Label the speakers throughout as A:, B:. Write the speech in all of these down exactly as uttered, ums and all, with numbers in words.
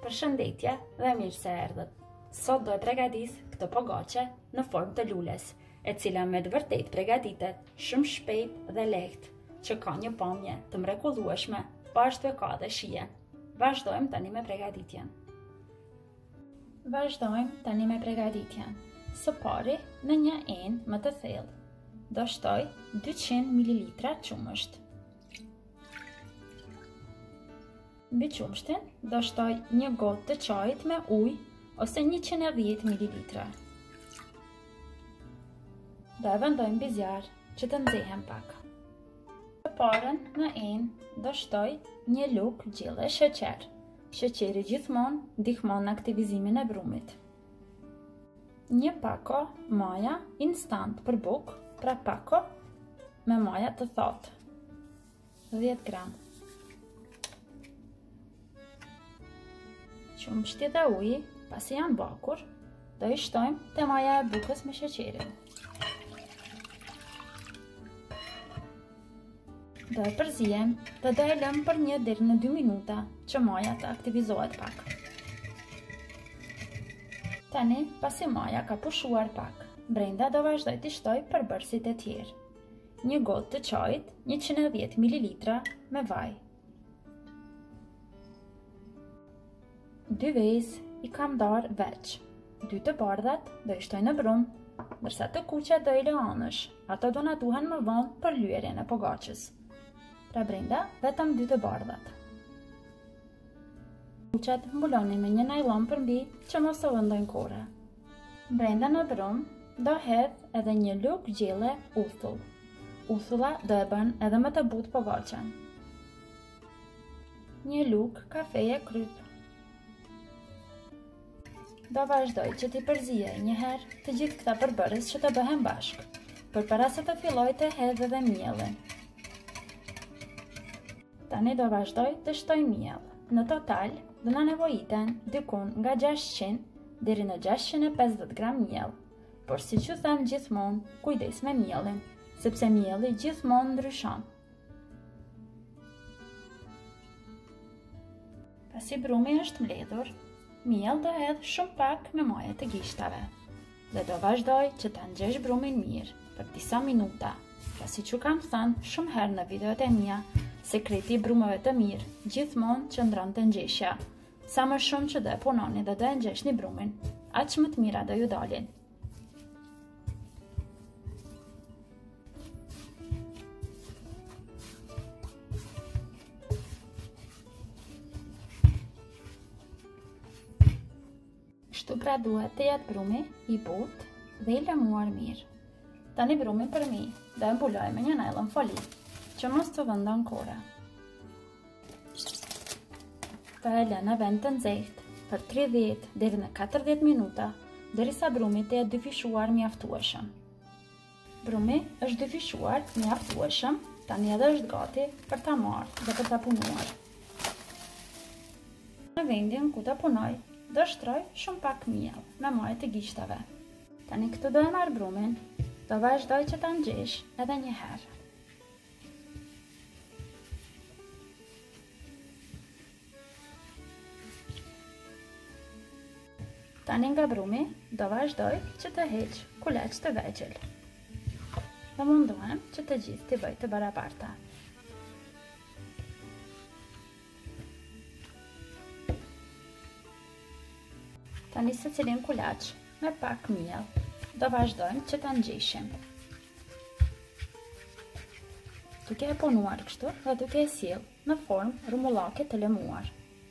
A: Përshëndetje dhe mirë se erdhët. Sot do e përgatis këtë pogače në formë të lules, e cila me të vërtet përgatitet shumë shpejt dhe lehtë, që ka një pamje të mrekullueshme, pashtu e ka dhe shije. Vazhdojmë tani me përgatitjen. Vazhdojmë tani me përgatitjen. Së pari, në një enë më të thellë, do shtoj dyqind mililitra qumësht. Mbi qumshtin do shtoj një gotë të çajit me ujë ose njëqind e dhjetë mililitra. Do e vendoj mbi zjarr që të nxehen pak. Të parën në enë do shtoj një lugë gjelle sheqer. Sheqeri gjithmonë ndihmon në aktivizimin e brumit. Një pako maja instant për bukë, pra pako me maja të thotë, dhjetë gram. Qumshti dhe uji, pasi janë bakur, do i shtojmë te maja e bukës me sheqerin. Do e përzijem dhe do e lëm për një deri në dy minuta që maja të aktivizohet pak. Tani, pasi maja ka pushuar pak, brenda do vazhdoj t'i shtoj përbërësit e tjerë. Një gotë të çajit, njëqind e dhjetë mililitra me vaj. Dy vezë i kam darë veç. Dy të bardhat do i shtoj në brum, ndërsa të kuqe do i lë anësh. Ato do na duhen më vonë për lyerjen e pogaçës. Pra brenda vetëm dy të bardhat. Kuqet mbuloni me një najlon përmbi që mos u vëndojnë kore. Brenda në brum do hedh edhe një lugë gjelle uthull. Uthulla do e bën edhe më të butë pogaçën. Një lugë kafeje kryp. Do vazhdoj që t'i përzijej një herë të gjithë këta përbërës që të bëhen bashkë, përpara se të filloj të hedh edhe mielin. Tani do vazhdoj të shtoj miell. Në total do na nevojiten dikun nga gjashtëqind deri në gjashtëqind e pesëdhjetë gram miell, por si që them gjithmonë, kujdes me mielin, sepse mielli gjithmonë ndryshon. Pasi brumi është mbledhur, miell do hedh shumë pak me majë të gishtave dhe do vazhdoj që ta nxjesh brumin mirë për disa minuta. Pra si që kam thënë shumë herë në videot e mia, sekreti i brumeve të mirë gjithmonë qëndron te nxjeshja. Sa më shumë që do e punoni dhe do e nxjeshni brumin, aq më të mira do ju dalin. Kështu pra duhet të jetë brumi i butë dhe i lëmuar mirë. Tani brumin për mi do e mbuloj me një najlon foli që mos të vëndon kore. Do e lë në vend të nxehtë për tridhjetë deri në katërdhjetë minuta derisa brumi të jetë dyfishuar mjaftueshëm. Brumi është dyfishuar mjaftueshëm, tani edhe është gati për ta marrë dhe për ta punuar. Në vendin ku ta punoj, do shtroj shumë pak miell me majë të gishtave. Tani këtu do e marr brumin, do vazhdoj që ta nxjesh edhe një herë. Tani nga brumi do vazhdoj që të heq kuleç të vegjël. Dhe mundohem që të gjithë t'i bëj të barabarta. Tani se cilin kulaç me pak miell do vazhdojmë që ta ngjeshim. Duke e punuar kështu dhe duke e sjellë në formë rrumullake të lëmuar.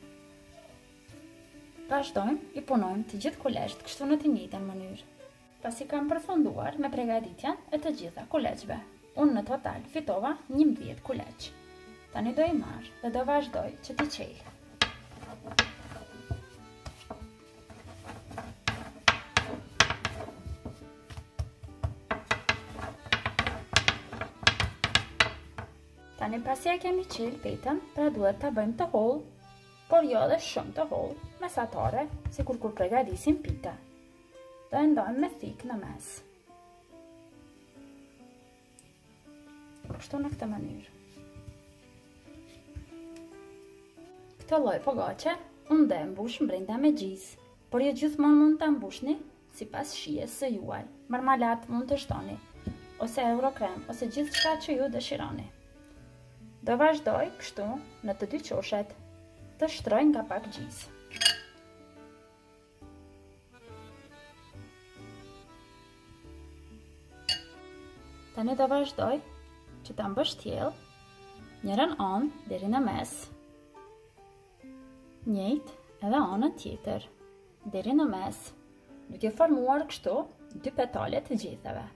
A: Vazhdojmë i punojmë të gjithë kuleçt kështu në të njëjtën mënyrë. Pasi kam përfunduar me përgatitjen e të gjitha kuleçve, unë në total fitova njëmbëdhjetë kuleç. Tani do i marr dhe do vazhdoj që t'i qel. Tani pasi e kemi qel petën, pra duhet ta bëjmë të hollë, por jo dhe shumë të hollë, mesatare, sikur kur përgatisim pita. Do e ndojmë me thikë në mes. Kështu në këtë mënyrë. Këtë lloj pogaçe unë do e mbush brenda me gjizë, por jo gjithmonë mund ta mbushni sipas shijes së juaj. Marmalat mund të shtoni, ose eurokrem, ose gjithçka që ju dëshironi. Do vazhdoj kështu në të dy qoshet, të shtroj nga pak gjizë. Tani do vazhdoj që ta mbështjell njërën anë deri në mes, njëjtë edhe anën tjetër deri në mes, duke formuar kështu dy petale të gjithëve.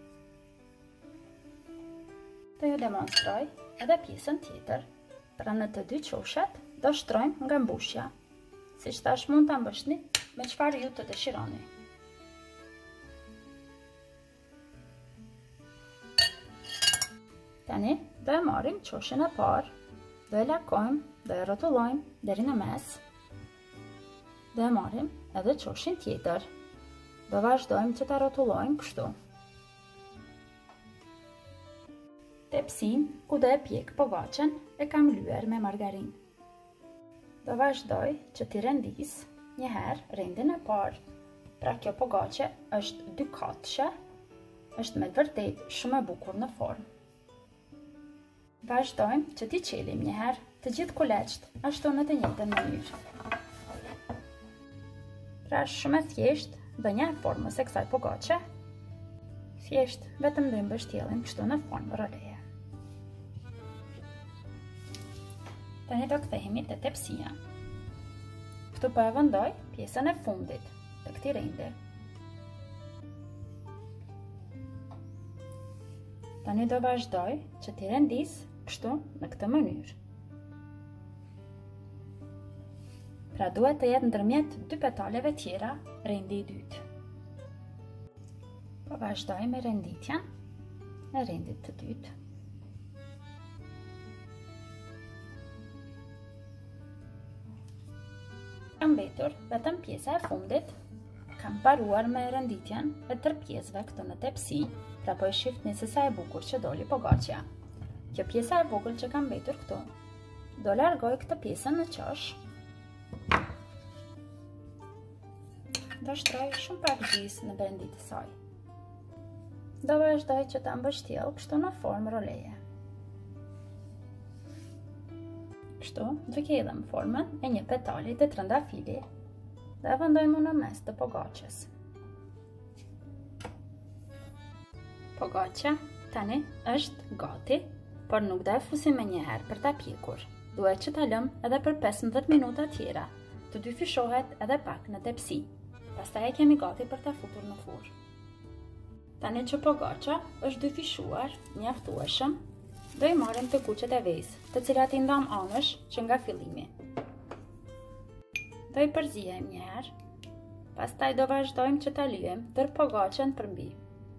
A: Do ju demonstroj edhe pjesën tjetër. Pra në të dy qoshet do shtrojmë nga mbushja, siç tash mund ta mbështni me çfarë ju të dëshironi. Tani do e marrim qoshin e parë, do e lakojmë, do e rrotullojmë deri në mes. Do e marrim edhe qoshin tjetër. Do vazhdojmë që ta rrotullojmë kështu. Tepsin ku do e pjek pogaçen e kam lyer me margarinë. Do vazhdoj që t'i rendis një herë rendin e parë. Pra kjo pogaçe është dy katëshe, është me të vërtetë shumë e bukur në formë. Vazhdojmë që t'i qelim një herë të gjithë kuleçt, ashtu në të njëjtën mënyrë. Pra është shumë e thjeshtë, do një formës e kësaj pogaçe, thjesht vetëm do i mbështjellim kështu në formë roleje. Tani do kthehemi te tepsia. Këtu po e vendoj pjesën e fundit të këtij rendi. Tani do vazhdoj që t'i rendis kështu në këtë mënyrë. Pra duhet të jetë ndërmjet dy petaleve tjera rendi i dytë. Po vazhdoj me renditjen e rendit të dytë. Kam mbetur vetëm pjesa e fundit, kam paruar me renditjen e tërë pjesëve këtu në tepsi, pra po e shifni se sa e bukur që doli pogaçja. Kjo pjesa e vogël që kam mbetur këtu, do largoj këtë pjesën në qosh. Do shtroj shumë pak gjizë në brendit të saj. Do vazhdoj që ta mbështjell kështu në formë roleje. Kështu, duke i dhënë formën e një petali të trëndafili, dhe e vendojmë në mes të pogaçes. Pogaçja tani është gati, por nuk do e fusim me njëherë për ta pjekur. Duhet që ta lëm edhe për pesëmbëdhjetë minuta tjera, të dy fishohet edhe pak në tepsi. Pastaj e kemi gati për ta futur në furrë. Tani që pogaçja është dy fishuar, mjaftueshëm, do i marrim të kuqet e vezë, të cilat i ndam anësh që nga fillimi. Do i përzijem një herë, pastaj do vazhdojmë që ta lyejmë tërë pogaçen përmbi.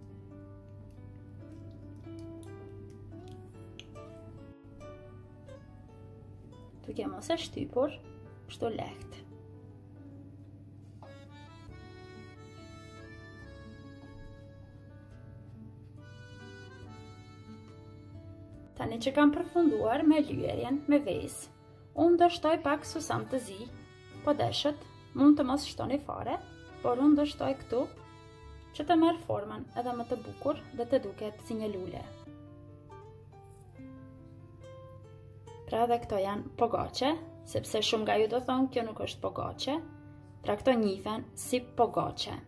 A: Duke mos e shtypur, kështu lehtë. Tani që kam përfunduar me lyerjen me vezë, unë do shtoj pak susam të zi, po deshët mund të mos shtoni fare, por unë do shtoj këtu që të merr formën edhe më të bukur dhe të duket si një lule. Pra dhe këto janë pogaçe, sepse shumë nga ju do thonë kjo nuk është pogaçe, pra këto njihen si pogaçe.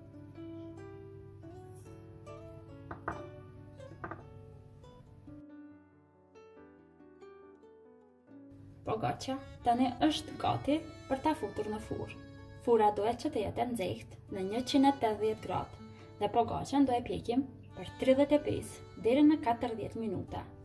A: Pogaçja tani është gati për ta futur në furrë. Furra duhet që të jetë e nxehtë në njëqind e tetëdhjetë gradë dhe pogaçen do e pjekim për tridhjetë e pesë deri në katërdhjetë minuta.